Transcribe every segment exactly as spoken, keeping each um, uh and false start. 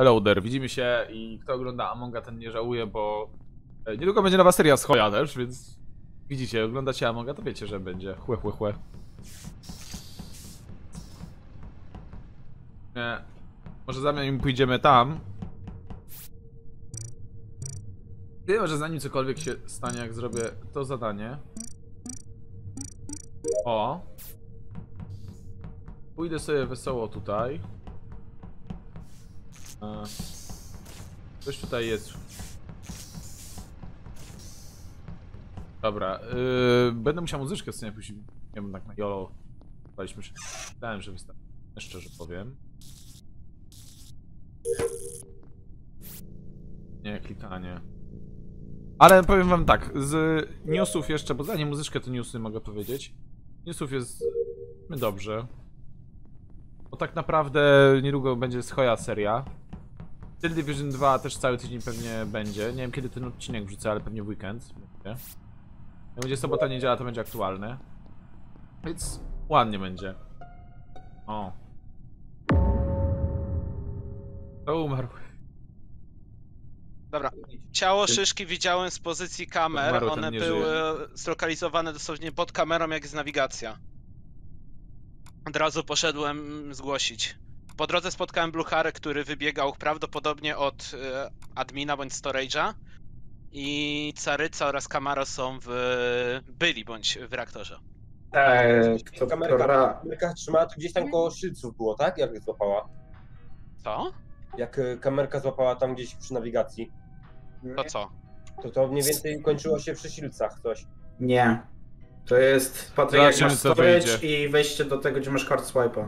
Hello there, widzimy się i kto ogląda Amonga, ten nie żałuje, bo niedługo będzie nowa seria z Hoya też, więc widzicie, oglądacie Amonga, to wiecie, że będzie chłe, chłe, chłe. Nie, może zanim pójdziemy tam. Wiem, że zanim cokolwiek się stanie, jak zrobię to zadanie. O. Pójdę sobie wesoło tutaj. A. Coś tutaj jest. Dobra, yy, będę musiał muzyczkę sobie później. Nie wiem, tak na jolo. Myślałem, że wystarczy. Szczerze powiem. Nie, klikanie. Ale powiem wam tak, z newsów jeszcze, bo zanim muzyczkę to newsy mogę powiedzieć. Newsów jest dobrze. Bo tak naprawdę niedługo będzie z Hoya seria. Steel Division dwa też cały tydzień pewnie będzie. Nie wiem kiedy ten odcinek wrzucę, ale pewnie w weekend. Jak będzie sobota, niedziela, to będzie aktualne. Więc ładnie będzie. O. To umarł. Dobra, ciało Szyszki widziałem z pozycji kamer, one były zlokalizowane dosłownie pod kamerą, jak jest nawigacja. Od razu poszedłem zgłosić. Po drodze spotkałem Blucharę, który wybiegał prawdopodobnie od e, admina bądź storage'a. I Caryca oraz Kamara są w... byli bądź w reaktorze. Eee, to kamerka, kamerka trzymała, to gdzieś tam koło szylców było, tak? Jak złapała? Co? Jak kamerka złapała tam gdzieś przy nawigacji. To co? To to mniej więcej kończyło się przy szylcach coś. Nie. To jest, Patryk, jak masz storage i wejście do tego, gdzie masz hard swipe'a.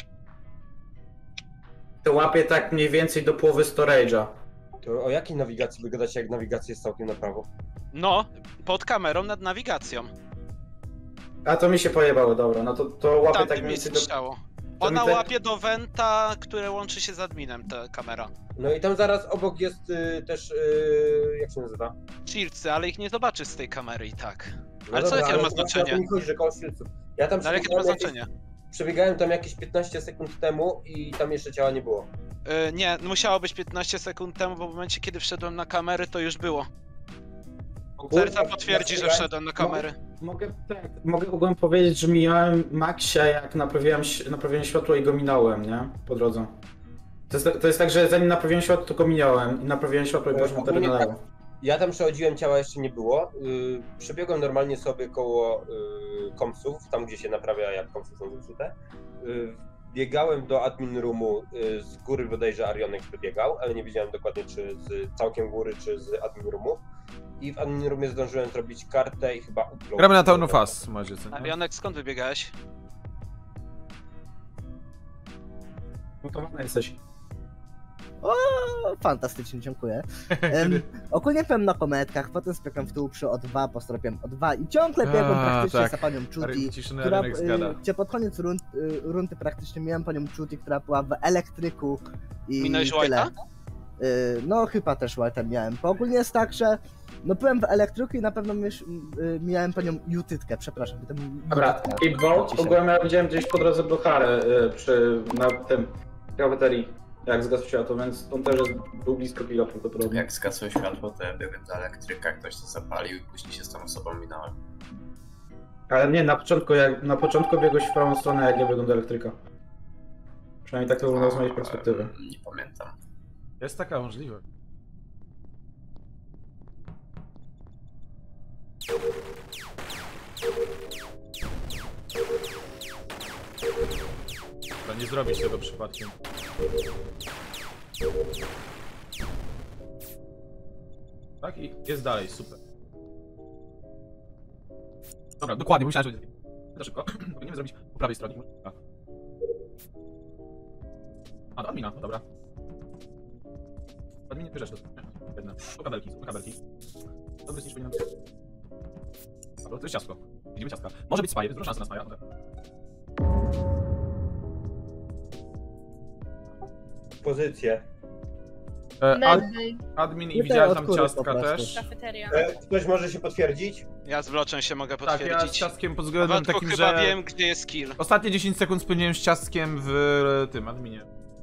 To łapie tak mniej więcej do połowy storage'a. To o jakiej nawigacji wy gadacie, jak nawigacja jest całkiem na prawo? No, pod kamerą nad nawigacją. A to mi się pojebało, dobra, no to, to łapie Tam tak mniej więcej do... Ciało. Ona tak... łapie do Venta, które łączy się z adminem, ta kamera. No i tam zaraz obok jest y, też, y, jak się nazywa? Shieldsy, ale ich nie zobaczysz z tej kamery i tak. No ale dobra, co jakie ale ma znaczenie? Mi chodzi, że koło szylców. Ja tam no, ale jakie to ma znaczenie? Jakieś, przebiegałem tam jakieś piętnaście sekund temu i tam jeszcze ciała nie było. Yy, nie, musiało być piętnaście sekund temu, bo w momencie kiedy wszedłem na kamery, to już było. Caryca potwierdzi, że wszedłem na kamery. Mogę, tak, mogę ogólnie powiedzieć, że mijałem Maxia, jak naprawiałem, naprawiałem światło i go minąłem, nie? Po drodze. To jest, to jest tak, że zanim naprawiłem światło, to go minąłem i naprawiałem światło i poszedłem na lewo. Tak. Ja tam przechodziłem, ciała jeszcze nie było. Yy, przebiegłem normalnie sobie koło yy, kompsów, tam gdzie się naprawia, jak kompsy są zepsute. Yy, biegałem do admin roomu, yy, z góry bodajże Arionek wybiegał, ale nie wiedziałem dokładnie, czy z całkiem góry, czy z admin roomu. I w admin roomie zdążyłem zrobić kartę i chyba upload. Gramy na Town of Us, macie co? Arionek, skąd wybiegałeś? Mutowany jesteś. O, fantastycznie, dziękuję. Um, ogólnie byłem na kometkach, potem spiekłem w tył przy O dwa, postropiłem O dwa i ciągle biegłem A, praktycznie tak. za panią Judy, Ciszony która, Arionek zgada. y, gdzie pod koniec rund, y, rundy praktycznie miałem panią Judy, która była w elektryku i Minąłeś tyle. White'a? Y, no chyba też White'em miałem, bo ogólnie jest tak, że no byłem w elektryku i na pewno myś, y, miałem panią Jutytkę, przepraszam. Dobra, i Bolt, ogólnie ja widziałem gdzieś po drodze Blucharę y, przy, na tym kafeterii. Jak zgasło światło, więc on też jest, był blisko killa prawdopodobnie. Jak zgasło światło, to ja biegłem do elektryka, ktoś to zapalił i później się z tą osobą minąłem. Ale nie, na początku, jak, na początku biegłeś w prawą stronę, jak ja biegłem do elektryka. Przynajmniej tak to wyglądało z mojej perspektywy. Nie pamiętam. Jest taka możliwość. To nie zrobić tego przypadkiem. Tak i jest dalej, super. Dobra, dokładnie, myślałem, że to szybko. Powinienem zrobić po prawej stronie. A, do admina, no dobra. W adminie bierzesz to. Jedna. Tu kabelki, tu kabelki. To wyjść powinienem. Dobra, to jest ciastko. Widzimy ciastka. Może być spajer, jest duża szansa na spaja. Okay. Pozycję. E, ad, admin i widziałem tam ciastka też. Kafeteria. E, ktoś może się potwierdzić? Ja z Wloczem się mogę Tak, potwierdzić. ja z ciastkiem pod względem Władku, takim, chyba że... wiem, gdzie jest kill. Ostatnie dziesięć sekund spędziłem z ciastkiem w tym adminie.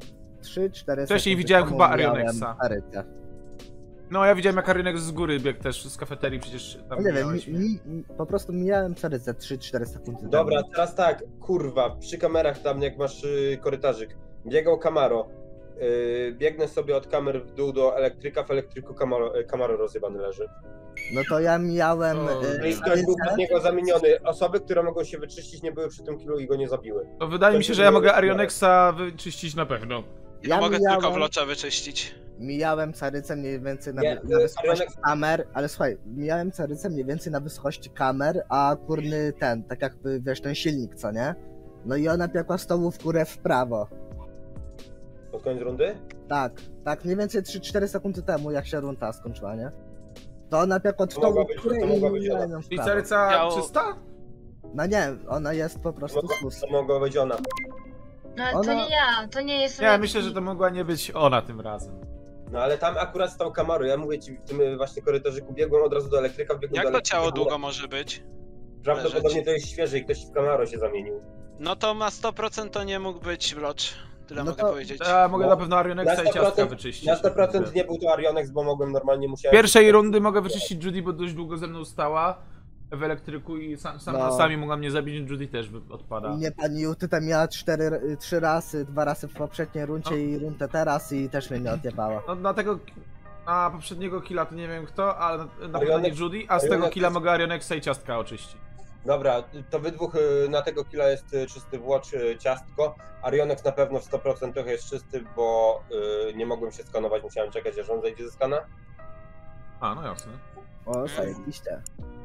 trzy cztery Wcześniej sekundy widziałem temu chyba mijałem Arionexa. Carycę. No ja widziałem jak Arionex z góry biegł też z kafeterii, przecież tam No nie wiem, mijałeś mi, mnie. mi, mi, po prostu mijałem Carycę trzy cztery sekundy temu. Dobra, teraz tak, kurwa, przy kamerach tam jak masz y, korytarzyk, biegał Camaro, y, biegnę sobie od kamer w dół do elektryka, w elektryku Camaro, y, Camaro rozjebany leży. No to ja mijałem O, y, I ktoś był Carycę. pod niego zamieniony, osoby, które mogą się wyczyścić nie były przy tym killu i go nie zabiły. To wydaje mi się, że ja mogę Arionexa wyczyścić na pewno. Ja, Ja mogę mijałem- tylko Wlocza wyczyścić. Mijałem Carycę mniej więcej na, Nie, na y, wysokości Arionex- kamer, ale słuchaj, mijałem Carycę mniej więcej na wysokości kamer, a kurny ten, tak jakby wiesz, ten silnik, co nie? No i ona piekła z tyłu w górę w prawo. Pod koniec rundy? Tak, tak, mniej więcej trzy cztery sekundy temu, jak się runda skończyła, nie? To ona piekła od To mogła tyłu być- w górę to i mogła być mijałem ona. ją w I prawo. Caryca Miało- czysta? No nie, ona jest po prostu To, sus. to mogła być ona. No ale to Ona- nie ja, to nie jest... Ja Lexi. myślę, że to mogła nie być ona tym razem. No ale tam akurat stał Camaro, ja mówię ci, w tym y, właśnie korytarzyku biegłem od razu do elektryka, biegłem Jak do to elektryka. ciało długo może być? Prawdopodobnie leżeć? to jest świeże i ktoś w Camaro się zamienił. No to na sto procent to nie mógł być Wlocz. Tyle No mogę to- powiedzieć. Ja mogę No, na pewno Arionexa na i ciastka sto procent wyczyścić. Na sto procent nie był to Arionex, bo mogłem normalnie, musiałem... Pierwszej rundy mogę wyczyścić Judy, bo dość długo ze mną stała w elektryku i sam, sam No. sami mogła mnie zabić, Judy też wy- odpada. Nie, pani Juty tam miała cztery, trzy razy, dwa razy w poprzedniej rundzie No. i rundę teraz i też mnie nie odjebała. No na tego, na poprzedniego killa to nie wiem kto, ale na, na pewno nie Arionex- Judy, a z tego Arionex killa jest- mogę Arionexa i ciastka oczyścić. Dobra, to wy dwóch y, na tego killa jest y, czysty Włocz, y, ciastko. Arionex na pewno w sto procent jest czysty, bo y, nie mogłem się skanować, musiałem czekać aż on zejdzie ze skana. A, no jasne. O, zajebiście.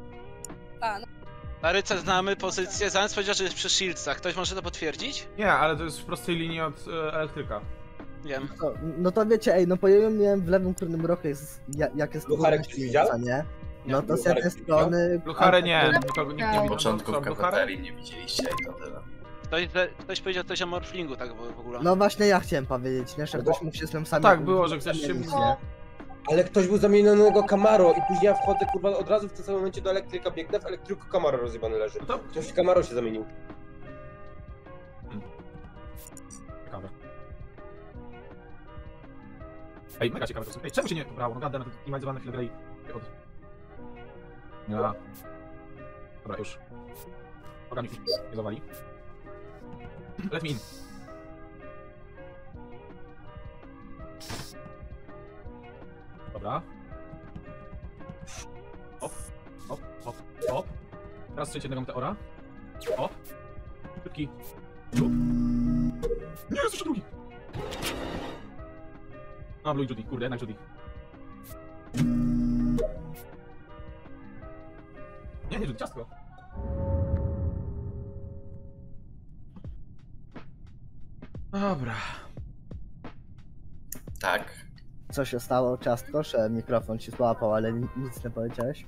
Na Ryce znamy pozycję, zamiast powiedział, że jest przy Shieldsach. Ktoś może to potwierdzić? Nie, ale to jest w prostej linii od e, elektryka. Wiem. No, no to wiecie, ej, no po ja miałem w lewym górnym rogu, jak jest, ja- jak jest Lucharek górna ktoś widział? silnica, nie? No to z Lucharek jednej widział? strony... Lucharę nie, nikogo nikt nie Na widział. Na początku Co, w Lucharę? kafeterii nie widzieliście i to tyle. Ktoś, ktoś powiedział coś o Morflingu, tak w w ogóle. No właśnie ja chciałem powiedzieć, nie? Że ktoś mógł się z tym samym... tak, było, że ktoś się- zamienić, No. nie? Ale ktoś był zamienionego Camaro i później ja wchodzę kurwa od razu w tym samym momencie do elektryka, biegnę w elektryku Camaro rozjebany leży. No to Ktoś w Camaro się zamienił. ciekawe. Ej, mega ciekawe to są. Ej, czemu się nie pobrało? No gadam na ten minimalizowany chwilę grę i... Od... Ja. Dobra, już. Organik nie zawali. Let me in. Dobra. Op, op, op, op. Teraz strzelić jednego meteora. Op. Szybki. Ciut. Nie, jest jeszcze drugi. No, Blue i Judy, kurde, jednak Judy. Nie, nie Judy, ciastko. Dobra. Tak. Co się stało, ciastko, że mikrofon ci złapał, ale ni- nic nie powiedziałeś?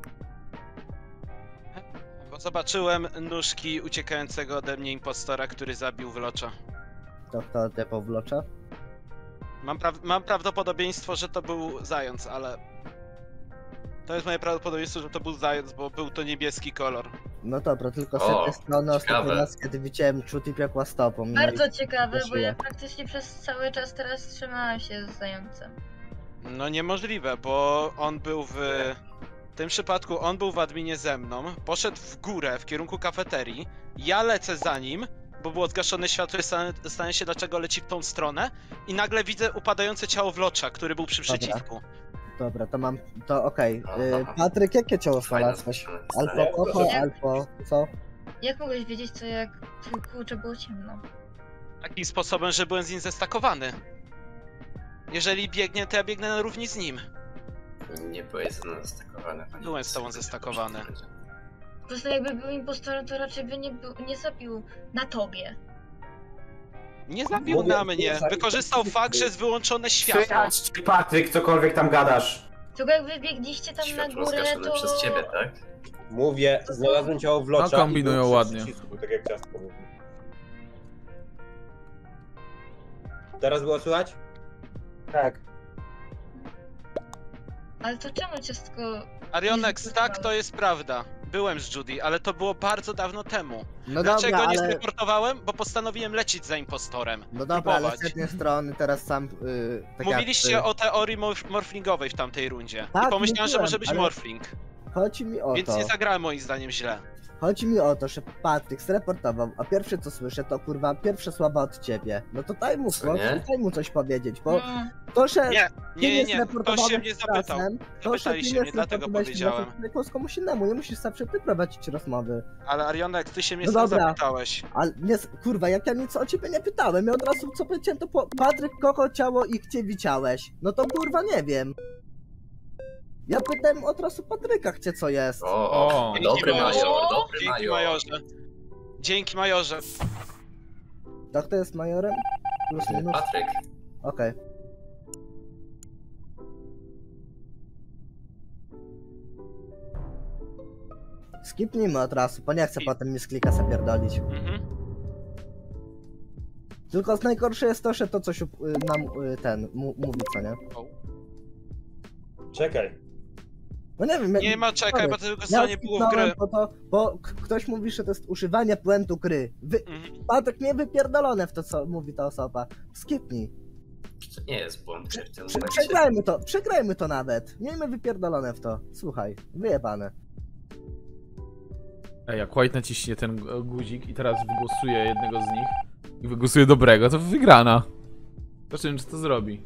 Bo zobaczyłem nóżki uciekającego ode mnie impostora, który zabił Wlocza. To kto te powlocza? Mam, pra mam prawdopodobieństwo, że to był zając, ale... To jest moje prawdopodobieństwo, że to był zając, bo był to niebieski kolor. No dobra, tylko z O, jednej strony ostatni ciekawe. raz, kiedy widziałem Czut i piekła stopą. no Bardzo i- ciekawe, bo Czuję. ja praktycznie przez cały czas teraz trzymałam się z zającem. No niemożliwe, bo on był w... W tym przypadku on był w adminie ze mną, poszedł w górę w kierunku kafeterii, ja lecę za nim, bo było zgaszone światło i stan- zastanawiam się dlaczego leci w tą stronę i nagle widzę upadające ciało Wlocza, który był przy Dobra. przycisku. Dobra, to mam, to okej. Aha. Y, Patryk, jakie ciało Fajne znalazłeś? zdanie. Albo kocho, Jak- albo co? Jak mogłeś wiedzieć co jak kurczę było ciemno? Takim sposobem, że byłem z nim zestakowany. Jeżeli biegnie, to ja biegnę na równi z nim. Nie byłeś ze mną zestakowany. panie Byłem z tobą Lucy. zestakowany. Po prostu jakby był impostorem, to raczej by nie, był, nie zabił na tobie. Nie zabił Mówię, na mnie, nie, wykorzystał zabił. fakt, że jest wyłączone światło. Słychać, Patryk, cokolwiek tam gadasz. Tylko jak wy biegliście tam Światło na górę, zgaszone to... przez ciebie, tak? Mówię, znalazłem ciało Wlocza No, kombinują i był przy ładnie. przycisku, tak jak ciastko mówi. Teraz było słychać? Tak. Ale to czemu ciastko... Arionex, tak, to jest prawda. byłem z Judy, ale to było bardzo dawno temu. No Dlaczego dobra, nie ale... zreportowałem? Bo postanowiłem lecieć za impostorem. No dobra, ale próbować. z jednej strony teraz sam... Yy, tak Mówiliście jak, yy, o teorii morf morflingowej w tamtej rundzie. Tak, I pomyślałem, że mówiłem, może być ale- morfling. Chodzi mi o Więc to... nie zagrałem moim zdaniem źle. Chodzi mi o to, że Patryk zreportował, a pierwsze co słyszę to kurwa pierwsze słowa od ciebie. No to daj mu Co głos nie? i daj mu coś powiedzieć, bo No, to, że Nie, ty nie, nie, nie. Ktoś zreportowałeś się mnie zapytał. czasem, to, że ty Zapytaliście nie mnie, dlatego zreportowałeś, powiedziałem. to powiedziałeś komuś innemu, nie musisz zawsze ty prowadzić rozmowy. Ale Arionek, ty się mnie No sam dobra. zapytałeś. Ale nie, kurwa, jak ja nic o ciebie nie pytałem, ja od razu co powiedziałem to po... Patryk kochał ciało i gdzie widziałeś? No to kurwa nie wiem. Ja pytałem od razu Patryka, gdzie co jest. O, O, o dobry dzięki, major, major. dobry Dzięki major. majorze. Dzięki majorze. Tak to jest majorem? Plus minus? Patryk. Okej. Skipnijmy od razu, bo nie chcę I- potem mi z klika zapierdolić. Mhm. Tylko najgorsze jest to, że to coś y, nam y, ten mu, mówi, co nie? Czekaj. No nie wiem, jak... Nie ma czekaj, bo tego ja co nie było w skipnąłem gry. po to, bo k- ktoś mówi, że to jest używanie puentu gry. Wy... Mhm. Patek nie wypierdolone w to, co mówi ta osoba. Skipnij. To nie jest błąd gry w tym Prze momencie. przegrajmy to, przegrajmy to nawet. Miejmy wypierdolone w to. Słuchaj, wyjebane. Ej, jak White naciśnie ten gu- guzik i teraz wygłosuje jednego z nich i wygłosuje dobrego, to wygrana. Zobaczymy, czy to zrobi.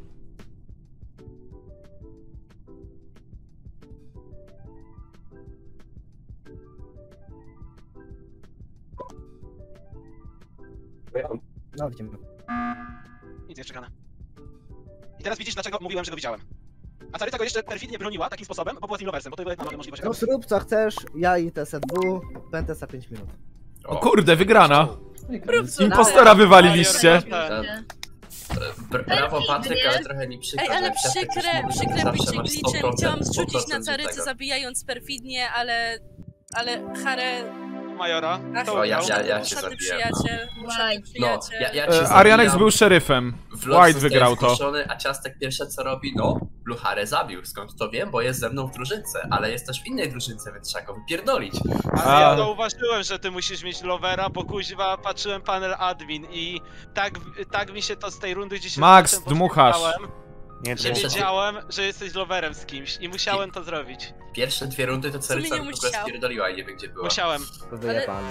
No widzimy. Nic nie czekane. I teraz widzisz, dlaczego mówiłem, że go widziałem. A Caryca go jeszcze perfidnie broniła takim sposobem, bo była team loversem, bo to była jedna możliwość. No zrób co chcesz, ja i T S W, będę za pięć minut. O kurde, wygrana! Rób co Impostora wywaliliście! Ten. Br- Brawo Patryk, ale trochę mi przykro, Ej, ale że Kwiatek już przykre, mówi, że przykre zawsze bycie masz sto glitchem. procent, Chciałam sto zrzucić na procent Carycę tego. zabijając perfidnie, ale... Ale Harę... Majora. Ach, To O, ja- ugrał. ja- ja cię Uszaty zabiłem. przyjaciel, uszaty White. No, przyjaciel. ja, ja cię E, Arianex zabijam, był szeryfem. w los White zostałem wygrał to. zgłoszony, a Ciastek pierwsze co robi, no, Blucharę zabił. Skąd to wiem? Bo jest ze mną w drużynce, ale jest też w innej drużynce, więc trzeba go wypierdolić. Ale ja A. zauważyłem, że ty musisz mieć lovera, bo kuźwa patrzyłem panel admin i tak, tak mi się to z tej rundy dzisiaj Max, dmuchasz. Nie, że Jeszcze- wiedziałem, że jesteś loverem z kimś i musiałem to zrobić. Pierwsze dwie rundy to sumie Caryca nie w ogóle musiał. spierdoliła i nie wie gdzie była. Musiałem. To wyjebane.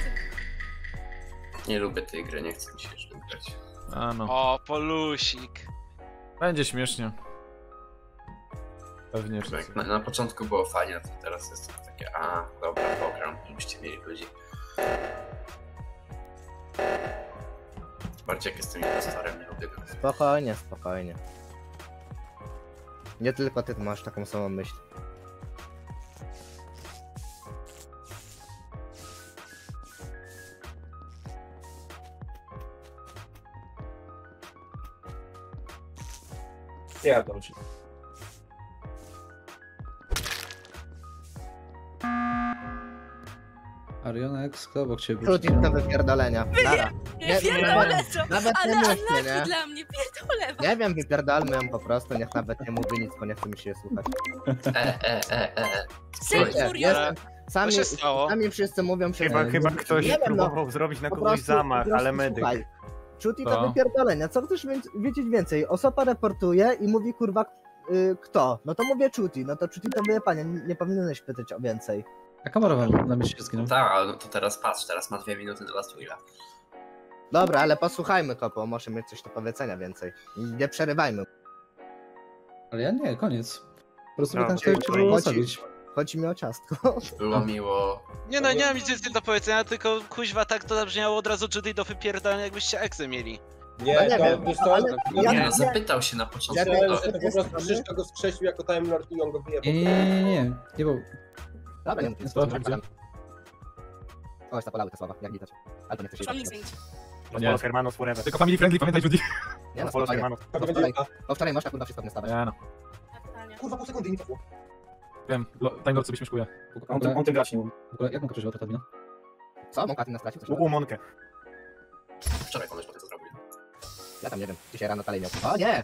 Nie lubię tej gry, nie chcę mi się już grać. A no. O, polusik. Będzie śmiesznie. Pewnie, że Jak na, na początku było fajnie, to teraz jest to takie, a dobra, program, żebyście mieli ludzi. Bardziej jak jestem impostorem, nie lubię go. Spokojnie, spokojnie. Nie tylko ty masz taką samą myśl. Ja dobrze. Arionex, kto obok ciebie? Krótki do wypierdolenia. Nara. Nie, Nie, pierdolę nie, to! nawet Ale nie mówcie, unlucky nie? dla mnie, pierdolę was. Nie wiem, wypierdalmy ją po prostu, niech nawet nie mówi nic, bo nie chce mi się je słuchać. E, e, e, e. Syn Nie, Furion. jestem, sami, Co się stało? sami wszyscy mówią, że... Chyba, chyba ktoś nie wiem, no, próbował zrobić na po kogoś prostu- zamach, po prostu ale medyk. słuchaj, Czuti Co? to wypierdolenia, co chcesz wie- wiedzieć więcej? Osoba reportuje i mówi kurwa y, kto? No to mówię Czuti, no to Czuti to wyjebanie, nie, nie powinieneś pytać o więcej. A kamerowa na mieście się zginął. No tak, ale no to teraz patrz, teraz ma dwie minuty do last willa. Dobra, ale posłuchajmy kopo, może mieć coś do powiedzenia więcej. Nie przerywajmy. Ale ja nie, koniec. Po prostu No, no, chciałem cię dziękuję. było Chodzi- zabić. Chodzi mi o ciastko. Było miło. Nie no, nie mam nic więcej do powiedzenia, tylko kuźwa tak to zabrzmiało od razu Judy do wypierdania, jakbyście egzę mieli. Nie, No nie to, wiem, wiesz co, ale ja ja- Nie ja- no, zapytał się na początku. ja- myślałem, to, że to po prostu Krzysztof go skrzesił jako Time Lord i on go wyjebał. Nie, nie, nie, nie, nie, nie, bo... Dobra, nie mów, Jest nie dobrze, mów. Oj, zapalały te słowa, jak widać. Ale to nie chcę się Mam nic zmienić. Nie. Los Hermanos forever. Tylko family friendly, pamiętaj Judy. Nie no, Los spokojnie. Hermanos. To będzie... Bo wczoraj można kurwa wszystko nie stawać. Nie no. Kurwa, pół sekundy i mi cofło. Wiem, Time Lord sobie śmieszkuje. W ogóle, On tym grać nie mówi. w ogóle jak mogę przeżywać to admina? Co? Mąka ty nas stracił? Coś U Monkę. Wczoraj ponoć po tym co zrobił. Ja tam nie wiem, dzisiaj rano dalej miał. O nie!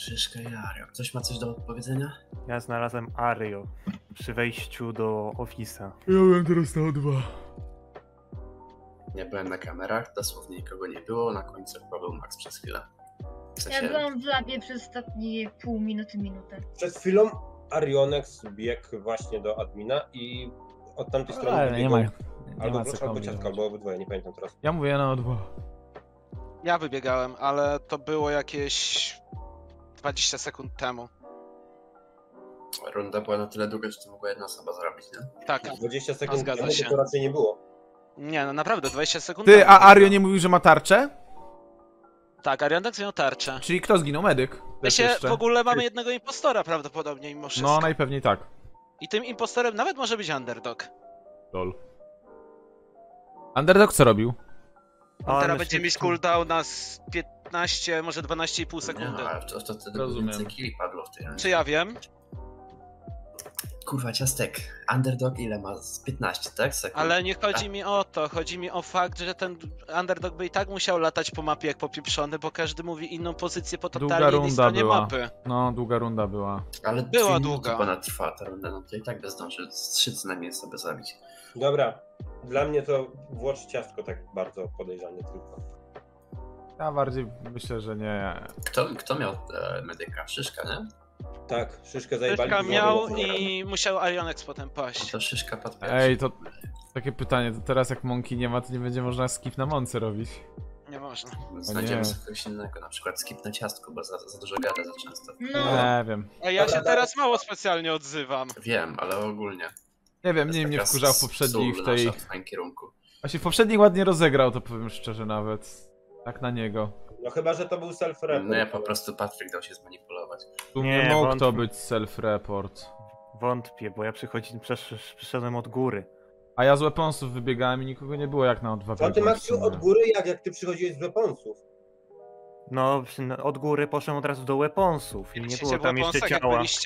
Szyszka i Ario. Ktoś ma coś do powiedzenia? Ja znalazłem Ario przy wejściu do ofisa. Ja byłem teraz na O dwa. Nie byłem na kamerach, dosłownie nikogo nie było, na końcu chyba był Max przez chwilę. W sensie... Ja byłam w labie przez ostatnie pół minuty, minutę. Przed chwilą Arionex biegł właśnie do admina i od tamtej strony Ale nie ma, nie albo ma co Blusz, albo kombinować. Ciastko, albo obydwoje, nie pamiętam teraz. Ja mówię na O dwa. Ja wybiegałem, ale to było jakieś dwadzieścia sekund temu. Runda była na tyle długa, że to mogła jedna osoba zrobić, nie? Tak. dwadzieścia No, sekund zgadza temu się. to raczej nie było. Nie, no naprawdę, dwadzieścia sekund Ty, temu. a Ario nie mówił, że ma tarczę? Tak, Arionex miał tarczę. Czyli kto zginął? Medyk. My Też się jeszcze. w ogóle mamy jednego impostora prawdopodobnie mimo wszystko. No, najpewniej tak. I tym impostorem nawet może być Underdog. Lol. Underdog co robił? On On teraz myśli- będzie mieć cooldown na z piętnaście, może dwanaście i pół Nie, sekundy. no, ale to, to wtedy Rozumiem. więcej killi padło w tej rundzie. Czy ja wiem? Kurwa, Ciastek. Underdog ile ma? Z piętnaście, tak? Sekund. Ale nie chodzi mi o to, chodzi mi o fakt, że ten Underdog by i tak musiał latać po mapie jak popieprzony, bo każdy mówi inną pozycję po Długa totalnie innej runda stronie była. mapy. No, długa runda była. Ale była dwie długa. minuty ponad trwa ta runda, no to i tak by zdążył z trzy co najmniej sobie zabić. Dobra, dla mnie to Włocz Ciastko tak bardzo podejrzanie tylko. Ja bardziej myślę, że nie. Kto, kto miał e, medyka? Szyszka, nie? Tak, Szyszkę zajebali. Szyszka i miał znowu- i musiał Arionex potem paść. To Szyszka padł Ej, to takie pytanie, to teraz jak Monki nie ma, to nie będzie można skip na Monce robić. Nie można. Znajdziemy nie. sobie kogoś innego, na przykład skip na Ciastko, bo za, za dużo gada za często. No, Nie wiem. A ja Dobra, się teraz mało specjalnie odzywam. Wiem, ale ogólnie. Nie wiem, To nie jest mnie taka wkurzał w s- poprzednich sól w tej... nasza w twoim kierunku. Właśnie w poprzednich ładnie rozegrał, to powiem szczerze nawet. Tak na niego. No chyba, że to był self-report. No ja po prostu Patryk dał się zmanipulować. Tu Nie, nie mógł wątpię. to być self-report. Wątpię, bo ja przychodzi, przesz, przyszedłem od góry. A ja z weaponsów wybiegałem i nikogo nie było jak na O dwa. Co ty, biegłem w Maksiu, sumie. od góry, jak, jak ty przychodziłeś z weaponsów? No, przy- od góry poszedłem od razu do weaponsów i nie Byliście było w tam jeszcze weaponsach, jak ciała. byliście?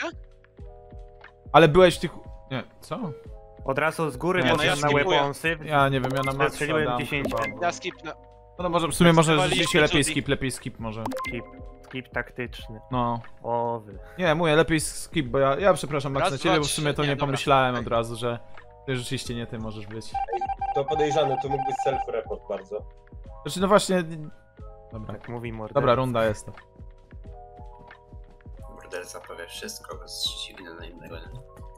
Ale byłeś w tych... Nie, co? Od razu z góry Nie, no poszedłem ja na skipuję. weaponsy. Ja nie wiem, ja na maksa Strzeliłem dam dziesięć. chyba. Ja skipnę. No to może w sumie może Skipowaliście rzeczywiście lepiej Judy. skip, lepiej skip może. Skip, skip taktyczny. No. O, wy. Nie, mówię, lepiej skip, bo ja, ja przepraszam Max Raz, na ciebie, dwa, bo w sumie to trzy. nie, Nie, dobra. pomyślałem od razu, że ty rzeczywiście nie ty możesz być. To podejrzane, to mógł być self-report bardzo. Znaczy no właśnie... Dobra, Tak mówi morderca. dobra runda jest to. Morderca powie wszystko, bez zrzuci na innego, nie?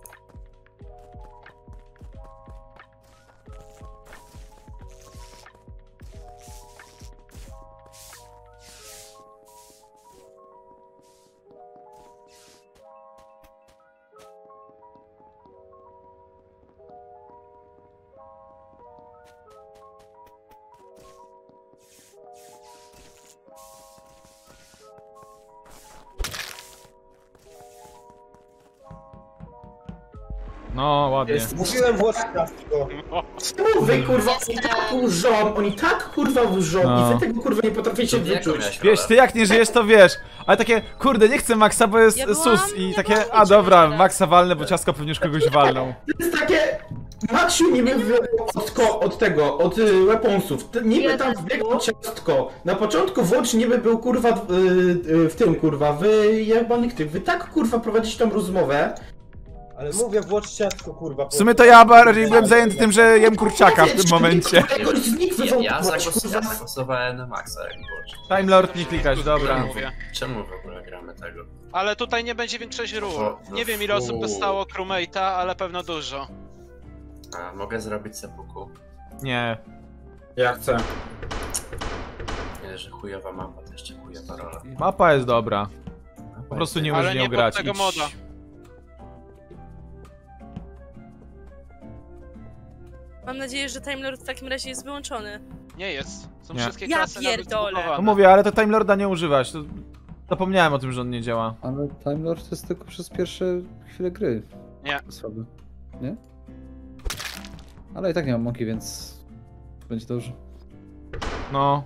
No, ładnie. Mówiłem Włocz Ciastko. Czemu wy kurwa, oni tak łżą, oni tak kurwa łżą No. i wy tego kurwa nie potraficie To jaką wyczuć. miałeś Wiesz, rolę? ty jak nie żyjesz, to wiesz. Ale takie, kurde, nie chcę Maxa, bo jest Ja byłam- sus. I ja takie, byłam a dobra, teraz. Maxa walnę, bo ciasko pewnie już kogoś walną. To jest takie... Maksiu niby wy, od, ko, od tego, od y, weaponsów, T- niby tam wbiegło Ciastko. Na początku Włocz niby był kurwa w, y, y, w tym kurwa, wy jebanych tych, wy tak kurwa prowadzicie tą rozmowę. Ale mówię Włocz Ciastko, kurwa. W sumie to ja bardziej byłem zajęty tym, że jem kurczaka w tym momencie. Jakoś z nich Ja, ja, wywołać, zagłos, ja kurwa. zagłosowałem na Maxa, jak było. Time Lord nie klikać, dobra. Mówię. Czemu w ogóle gramy tego? Ale tutaj nie będzie większości ról. O, no Nie wiem ile osób fu. dostało crewmate'a, ale pewno dużo. A, mogę zrobić sepuku. Nie. Ja chcę. Nie, że chujowa mapa, to jeszcze chujowa rola. Mapa jest dobra. Mapa Po prostu jest- nie Ale umiesz nie nią pod grać. tego Idź. moda. Mam nadzieję, że Time Lord w takim razie jest wyłączony. Nie jest. Są Nie. wszystkie Ja klasy nawet pierdolę. No zbugowane. mówię, ale to Time Lorda nie używać. To... Zapomniałem o tym, że on nie działa. Ale Time Lord jest tylko przez pierwsze chwile gry. Nie. Słaby. Nie? Ale i tak nie mam moki, więc będzie dobrze. No.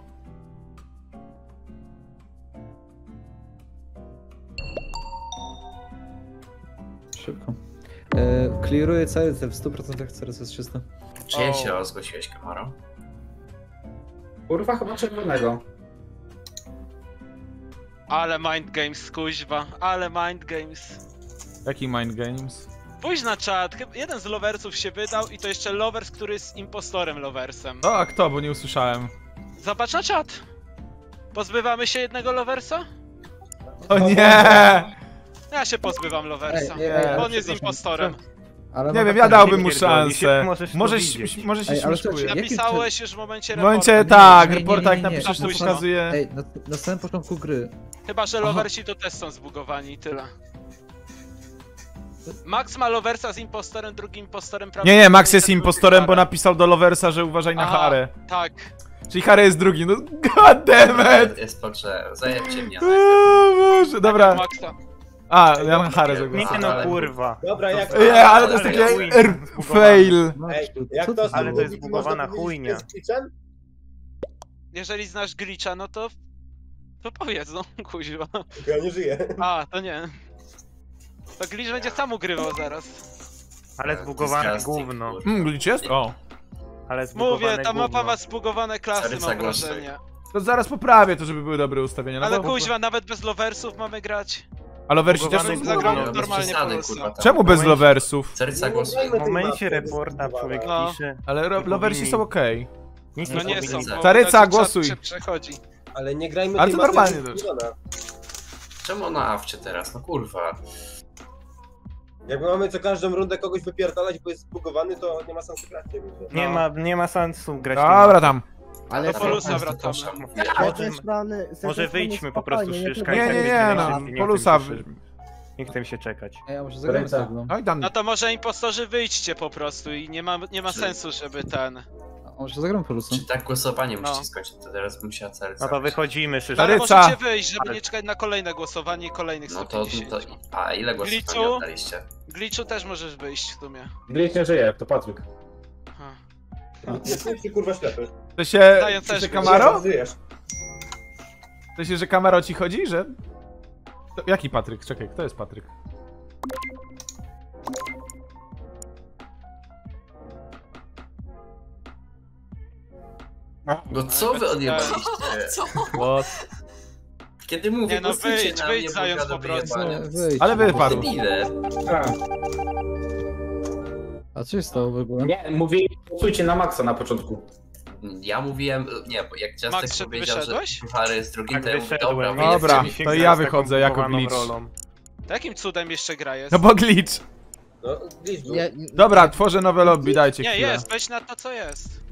Szybko. E, clearuję cały cel w stu procentach, teraz jest czysto. Czy ja się zgłosiłeś, Kamaro? Kurwa chyba czerwonego. Ale mind games, kuźwa, ale mind games. Jaki mind games? Pójdź na czat, chyba jeden z loversów się wydał i to jeszcze lovers, który jest impostorem loversem. O, a kto, bo nie usłyszałem. Zobacz na czat. Pozbywamy się jednego loversa? O nie! Ja się pozbywam loversa, Ej, ej, ej, bo on jest impostorem. Ale Nie no wiem, tak, ja dałbym mu nie pierdolisz, szansę. jak możesz to Może, widzieć? może się Ej, ale śmieszkuje. słuchajcie, Napisałeś już w momencie W reportu. momencie Nie, tak, nie, nie, reporta jak nie, nie, napiszesz, to późno. pokazuje. Ej, na, na samym początku gry. Chyba, że loversi to też są zbugowani i tyle. Max ma loversa z impostorem, drugim impostorem prawie. Nie, nie, Max jest impostorem, bo napisał do Loversa, że uważaj na Aha, Harę. tak. Czyli Harry jest drugi, no god damn it! Jest to, że zajebcie mnie. O Boże, dobra. Maxa. A, ja mam Harę Nie zagłosowałem. no kurwa. Dobra, jak Nie, ale to jest Ale takie chuj, er, zbugowane. fail. Ej, jak Co to ty Ale to zrobiłeś? jest zbugowana można powiedzieć, chujnia. że jest glitchem? Jeżeli znasz glitcha, no to... To powiedz, no, kuźwa. Ja nie żyję. A, to nie. To glitch będzie sam ugrywał zaraz. Ale zbugowane Disgusting, gówno. kurwa. Mm, glitch jest? O. Ale zbugowane Mówię, ta mapa gówno. ma zbugowane klasy, Caryca mam głosy. wrażenie. To zaraz poprawię to, żeby były dobre ustawienia. No Ale bo... kuźwa, nawet bez loversów mamy grać. A Loversi też są Zbugowane zbugowane? zagrał bez normalnie przesady, po prostu. kurwa, tam. Czemu bez Momencie- Loversów? Caryca Nie głosuje. grajmy W tej momencie mapy, reporta jest człowiek No. pisze. Ale ro- Nie Loversi powinni- są okej. Nic No nie są, powinni. bo Caryca, na czat głosuj. się przechodzi. Ale nie grajmy Ale tej to mapy, normalnie jak to- jest zbugowana. Czemu na awcie teraz? No kurwa. Jakby mamy co każdą rundę kogoś wypierdalać, bo jest zbugowany, to nie ma sensu grać. Nie, wiem. Nie ma, nie ma sensu grać. Dobra tam. Ale Do Polusa Proszę, wracamy. mówię. z Może, tej strony, z tej może strony wyjdźmy po prostu spokojnie, z Szyszka nie Nie, i nie, tak nie, będziemy no. się nie Polusa. chcę się- Nie chcę się czekać. Ej, a może zagramy Ręce. sobie, no. Oj tam. No to może impostorzy wyjdźcie po prostu i nie ma, nie ma Czy- sensu, żeby ten... A może zagramy Polusem? Czy tak głosowanie No. musi skończyć, to teraz bym musiała Caryca. No to wychodzimy, Szyszka. Ale Caryca. możecie wyjść, żeby nie czekać na kolejne głosowanie i kolejnych No sto to, pięćdziesiąt. to... A ile głosów Glitchu? nie oddaliście? Glitchu też możesz wyjść w sumie. Glitch nie żyje, to Patryk. Aha. Jesteś kurwa ślepy. To się... Daję To też się być. Kamaro? Żyjesz. To się, że Kamaro ci chodzi, że... To, jaki Patryk? Czekaj, kto jest Patryk? No co wy odjebaliście? Co? What? Kiedy mówię, Nie no, głosujcie wyjdź, na wyjdź, mnie, bo zając gada po prostu. wyjebania. Nie, wyjdź. Ale wypadł. Debile. A, A co się stało w ogóle? nie, mówili, głosujcie na Maxa na początku. Ja mówiłem, nie, bo jak Max, Ciastek czy powiedział, wyszedłeś? że Harry jest drugim, Tak to ja mówię, wyszedłem. dobra, nie Dobra, chcę mi się to grać ja z taką wychodzę jako zbugowaną glitch. rolą. To jakim cudem jeszcze gra jest? No bo glitch. No, glitch był. Nie, Dobra, tworzę nowe lobby, dajcie Nie, chwilę. jest, wejdź na to co jest.